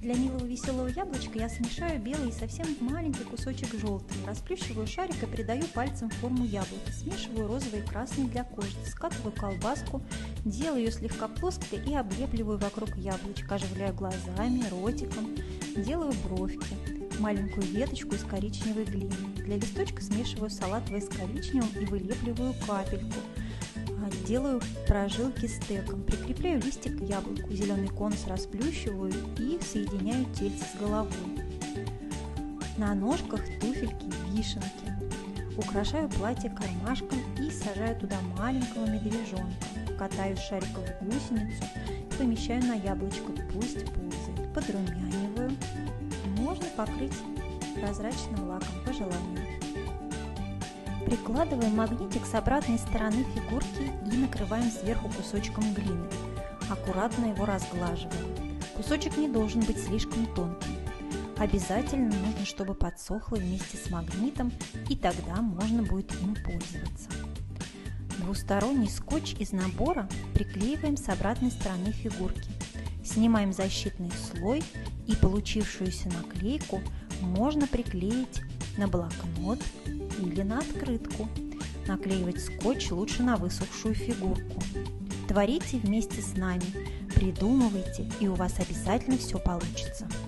Для милого веселого яблочка я смешаю белый и совсем маленький кусочек желтый, расплющиваю шарик и придаю пальцем форму яблока, смешиваю розовый и красный для кожи, скатываю колбаску, делаю ее слегка плоской и облепливаю вокруг яблочка, оживляю глазами, ротиком, делаю бровки, маленькую веточку из коричневой глины. Для листочка смешиваю салатовый с коричневым и вылепливаю капельку. Делаю прожилки стеком, прикрепляю листик к яблоку, зеленый конус расплющиваю и соединяю тельце с головой. На ножках туфельки, вишенки. Украшаю платье кармашком и сажаю туда маленького медвежонка. Катаю шариком в гусеницу и помещаю на яблочко, пусть ползает. Подрумяниваю. Можно покрыть прозрачным лаком по желанию. Прикладываем магнитик с обратной стороны фигурки и накрываем сверху кусочком глины. Аккуратно его разглаживаем. Кусочек не должен быть слишком тонким. Обязательно нужно, чтобы подсохло вместе с магнитом, и тогда можно будет им пользоваться. Двусторонний скотч из набора приклеиваем с обратной стороны фигурки. Снимаем защитный слой, и получившуюся наклейку можно приклеить на блокнот или на открытку. Наклеивать скотч лучше на высохшую фигурку. Творите вместе с нами, придумывайте, и у вас обязательно все получится.